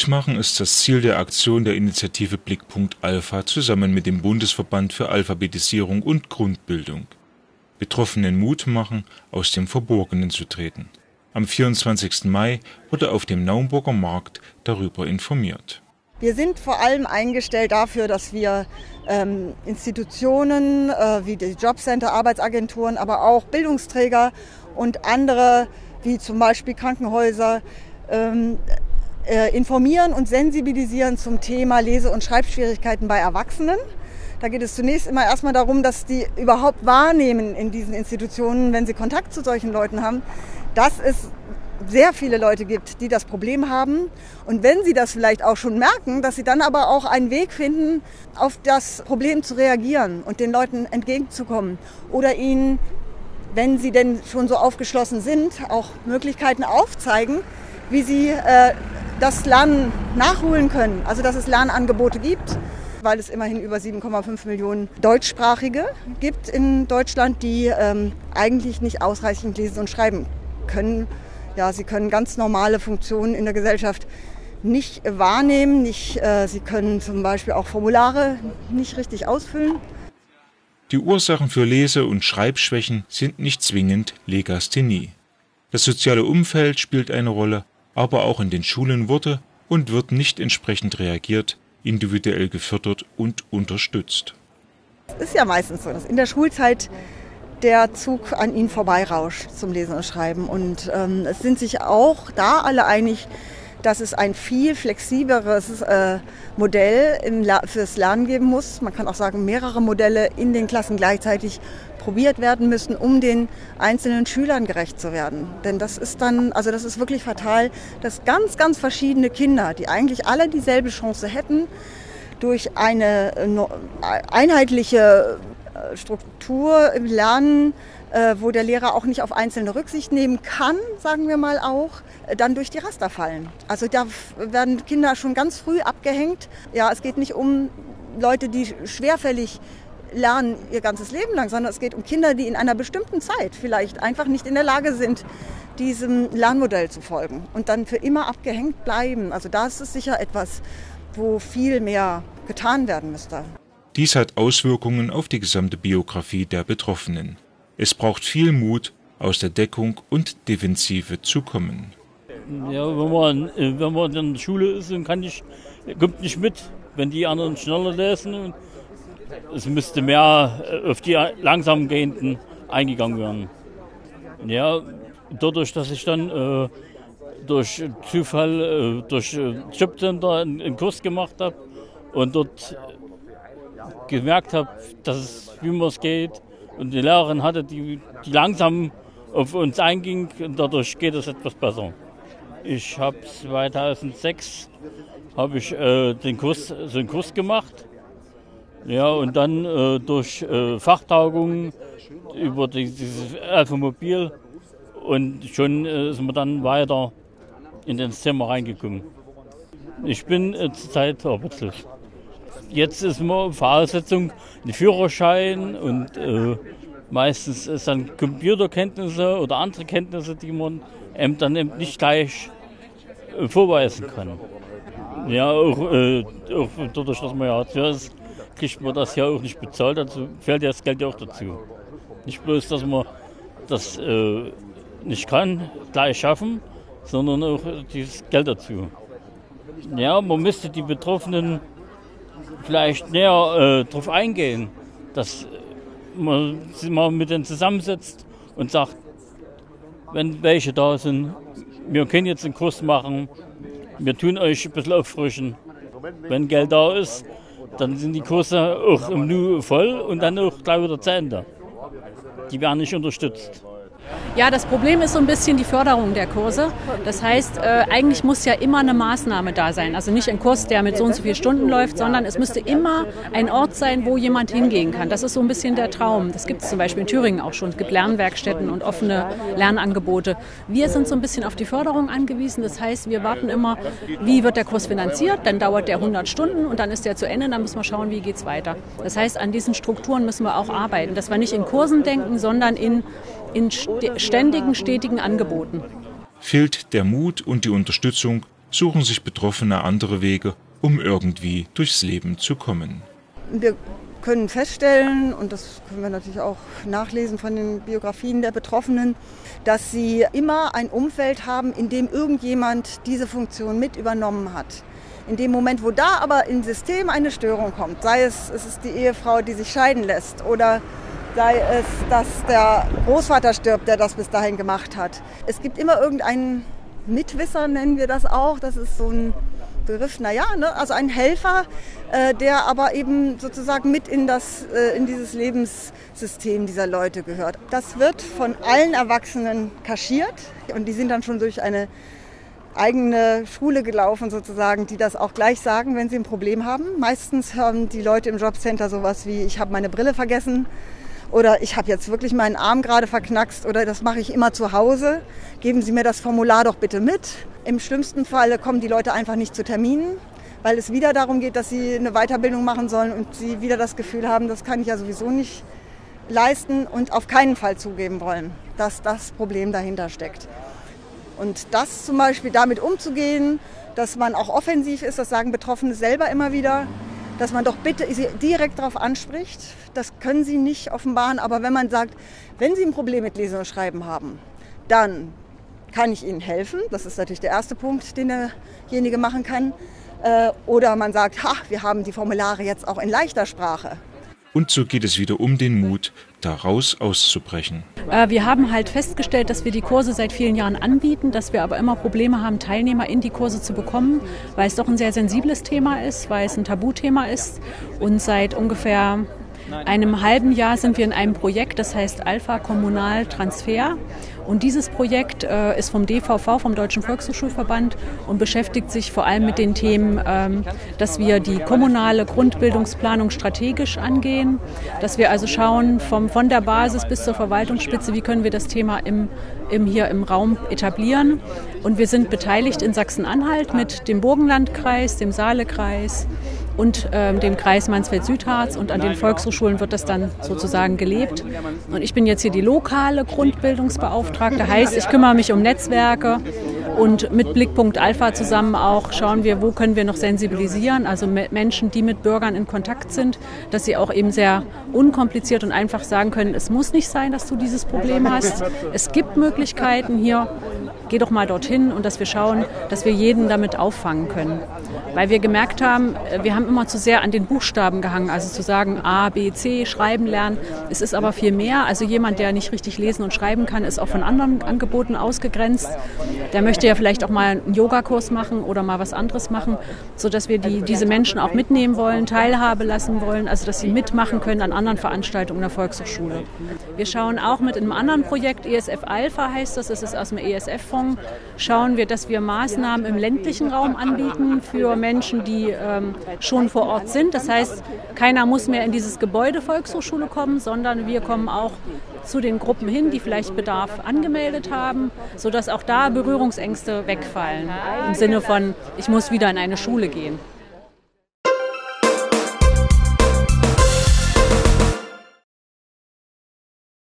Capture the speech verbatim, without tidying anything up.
Mut machen ist das Ziel der Aktion der Initiative Blickpunkt Alpha zusammen mit dem Bundesverband für Alphabetisierung und Grundbildung. Betroffenen Mut machen, aus dem Verborgenen zu treten. Am vierundzwanzigsten Mai wurde auf dem Naumburger Markt darüber informiert. Wir sind vor allem eingestellt dafür, dass wir ähm, Institutionen äh, wie die Jobcenter, Arbeitsagenturen, aber auch Bildungsträger und andere, wie zum Beispiel Krankenhäuser, ähm, äh, informieren und sensibilisieren zum Thema Lese- und Schreibschwierigkeiten bei Erwachsenen. Da geht es zunächst immer erstmal darum, dass die überhaupt wahrnehmen in diesen Institutionen, wenn sie Kontakt zu solchen Leuten haben, dass es sehr viele Leute gibt, die das Problem haben. Und wenn sie das vielleicht auch schon merken, dass sie dann aber auch einen Weg finden, auf das Problem zu reagieren und den Leuten entgegenzukommen. Oder ihnen, wenn sie denn schon so aufgeschlossen sind, auch Möglichkeiten aufzeigen, wie sie äh, das Lernen nachholen können. Also dass es Lernangebote gibt, weil es immerhin über sieben Komma fünf Millionen Deutschsprachige gibt in Deutschland, die ähm, eigentlich nicht ausreichend lesen und schreiben können. Ja, sie können ganz normale Funktionen in der Gesellschaft nicht wahrnehmen. Nicht, äh, sie können zum Beispiel auch Formulare nicht richtig ausfüllen. Die Ursachen für Lese- und Schreibschwächen sind nicht zwingend Legasthenie. Das soziale Umfeld spielt eine Rolle, aber auch in den Schulen wurde und wird nicht entsprechend reagiert, individuell gefördert und unterstützt. Es ist ja meistens so, dass in der Schulzeit der Zug an ihnen vorbeirauscht zum Lesen und Schreiben. Und ähm, es sind sich auch da alle einig, dass es ein viel flexibleres äh, Modell im La- fürs Lernen geben muss. Man kann auch sagen, mehrere Modelle in den Klassen gleichzeitig probiert werden müssen, um den einzelnen Schülern gerecht zu werden. Denn das ist dann, also das ist wirklich fatal, dass ganz, ganz verschiedene Kinder, die eigentlich alle dieselbe Chance hätten, durch eine einheitliche Struktur im Lernen, äh, wo der Lehrer auch nicht auf Einzelne Rücksicht nehmen kann, sagen wir mal auch, äh, dann durch die Raster fallen. Also da werden Kinder schon ganz früh abgehängt. Ja, es geht nicht um Leute, die schwerfällig lernen ihr ganzes Leben lang, sondern es geht um Kinder, die in einer bestimmten Zeit vielleicht einfach nicht in der Lage sind, diesem Lernmodell zu folgen und dann für immer abgehängt bleiben. Also da ist es sicher etwas, wo viel mehr getan werden müsste. Dies hat Auswirkungen auf die gesamte Biografie der Betroffenen. Es braucht viel Mut, aus der Deckung und Defensive zu kommen. Ja, wenn man, wenn man in der Schule ist und kann nicht, kommt nicht mit, wenn die anderen schneller lesen. Und es müsste mehr auf die langsam gehenden eingegangen werden. Ja, dadurch, dass ich dann äh, durch Zufall äh, durch äh, Jobcenter einen, einen Kurs gemacht habe und dort gemerkt habe, dass es, wie man es geht, und die Lehrerin hatte, die, die langsam auf uns einging, und dadurch geht es etwas besser. Ich habe zweitausendsechs habe ich äh, den Kurs, so einen Kurs gemacht, ja, und dann äh, durch äh, Fachtagungen über die, dieses Alphamobil und schon äh, sind wir dann weiter in das Thema reingekommen. Ich bin äh, zurzeit arbeitslos. Jetzt ist immer Voraussetzung ein Führerschein und äh, meistens ist dann Computerkenntnisse oder andere Kenntnisse, die man eben dann eben nicht gleich äh, vorweisen kann. Ja, auch, äh, auch dadurch, dass man ja Hartz IV ist, kriegt man das ja auch nicht bezahlt, also fällt ja das Geld ja auch dazu. Nicht bloß, dass man das äh, nicht kann, gleich schaffen, sondern auch dieses Geld dazu. Ja, man müsste die Betroffenen vielleicht näher äh, darauf eingehen, dass man sich mal mit denen zusammensetzt und sagt, wenn welche da sind, wir können jetzt einen Kurs machen, wir tun euch ein bisschen auffrischen. Wenn Geld da ist, dann sind die Kurse auch im Nu voll und dann auch gleich wieder zu Ende. Die werden nicht unterstützt. Ja, das Problem ist so ein bisschen die Förderung der Kurse. Das heißt, äh, eigentlich muss ja immer eine Maßnahme da sein. Also nicht ein Kurs, der mit so und so vielen Stunden läuft, sondern es müsste immer ein Ort sein, wo jemand hingehen kann. Das ist so ein bisschen der Traum. Das gibt es zum Beispiel in Thüringen auch schon. Es gibt Lernwerkstätten und offene Lernangebote. Wir sind so ein bisschen auf die Förderung angewiesen. Das heißt, wir warten immer, wie wird der Kurs finanziert. Dann dauert der hundert Stunden und dann ist der zu Ende. Dann müssen wir schauen, wie geht es weiter. Das heißt, an diesen Strukturen müssen wir auch arbeiten. Dass wir nicht in Kursen denken, sondern in in ständigen, stetigen Angeboten. Fehlt der Mut und die Unterstützung, suchen sich Betroffene andere Wege, um irgendwie durchs Leben zu kommen. Wir können feststellen, und das können wir natürlich auch nachlesen von den Biografien der Betroffenen, dass sie immer ein Umfeld haben, in dem irgendjemand diese Funktion mit übernommen hat. In dem Moment, wo da aber im System eine Störung kommt, sei es, es ist die Ehefrau, die sich scheiden lässt, oder sei es, dass der Großvater stirbt, der das bis dahin gemacht hat. Es gibt immer irgendeinen Mitwisser, nennen wir das auch. Das ist so ein Begriff, naja, ne? Also ein Helfer, äh, der aber eben sozusagen mit in, das, äh, in dieses Lebenssystem dieser Leute gehört. Das wird von allen Erwachsenen kaschiert und die sind dann schon durch eine eigene Schule gelaufen sozusagen, die das auch gleich sagen, wenn sie ein Problem haben. Meistens hören die Leute im Jobcenter sowas wie, ich habe meine Brille vergessen oder ich habe jetzt wirklich meinen Arm gerade verknackst oder das mache ich immer zu Hause. Geben Sie mir das Formular doch bitte mit. Im schlimmsten Fall kommen die Leute einfach nicht zu Terminen, weil es wieder darum geht, dass sie eine Weiterbildung machen sollen und sie wieder das Gefühl haben, das kann ich ja sowieso nicht leisten und auf keinen Fall zugeben wollen, dass das Problem dahinter steckt. Und das zum Beispiel damit umzugehen, dass man auch offensiv ist, das sagen Betroffene selber immer wieder, dass man doch bitte sie direkt darauf anspricht. Das können sie nicht offenbaren, aber wenn man sagt, wenn Sie ein Problem mit Lesen und Schreiben haben, dann kann ich Ihnen helfen. Das ist natürlich der erste Punkt, den derjenige machen kann. Oder man sagt, ha, wir haben die Formulare jetzt auch in leichter Sprache. Und so geht es wieder um den Mut, daraus auszubrechen. Wir haben halt festgestellt, dass wir die Kurse seit vielen Jahren anbieten, dass wir aber immer Probleme haben, Teilnehmer in die Kurse zu bekommen, weil es doch ein sehr sensibles Thema ist, weil es ein Tabuthema ist. Und seit ungefähr einem halben Jahr sind wir in einem Projekt, das heißt Alpha Kommunal Transfer. Und dieses Projekt äh, ist vom D V V, vom Deutschen Volkshochschulverband, und beschäftigt sich vor allem mit den Themen, ähm, dass wir die kommunale Grundbildungsplanung strategisch angehen, dass wir also schauen, vom, von der Basis bis zur Verwaltungsspitze, wie können wir das Thema im, im, hier im Raum etablieren. Und wir sind beteiligt in Sachsen-Anhalt mit dem Burgenlandkreis, dem Saalekreis und ähm, dem Kreis Mansfeld-Südharz, und an den Volkshochschulen wird das dann sozusagen gelebt. Und ich bin jetzt hier die lokale Grundbildungsbeauftragte, heißt, ich kümmere mich um Netzwerke und mit Blickpunkt Alpha zusammen auch schauen wir, wo können wir noch sensibilisieren, also Menschen, die mit Bürgern in Kontakt sind, dass sie auch eben sehr unkompliziert und einfach sagen können, es muss nicht sein, dass du dieses Problem hast. Es gibt Möglichkeiten hier, geh doch mal dorthin, und dass wir schauen, dass wir jeden damit auffangen können. Weil wir gemerkt haben, wir haben immer zu sehr an den Buchstaben gehangen, also zu sagen A, B, C, schreiben lernen. Es ist aber viel mehr. Also jemand, der nicht richtig lesen und schreiben kann, ist auch von anderen Angeboten ausgegrenzt. Der möchte ja vielleicht auch mal einen Yogakurs machen oder mal was anderes machen, sodass wir die, diese Menschen auch mitnehmen wollen, Teilhabe lassen wollen, also dass sie mitmachen können an anderen Veranstaltungen der Volkshochschule. Wir schauen auch mit einem anderen Projekt, E S F Alpha heißt das, das ist aus dem E S F-Fonds, schauen wir, dass wir Maßnahmen im ländlichen Raum anbieten für Menschen, die ähm, schon vor Ort sind. Das heißt, keiner muss mehr in dieses Gebäude Volkshochschule kommen, sondern wir kommen auch zu den Gruppen hin, die vielleicht Bedarf angemeldet haben, sodass auch da Berührungsängste wegfallen. Im Sinne von, ich muss wieder in eine Schule gehen.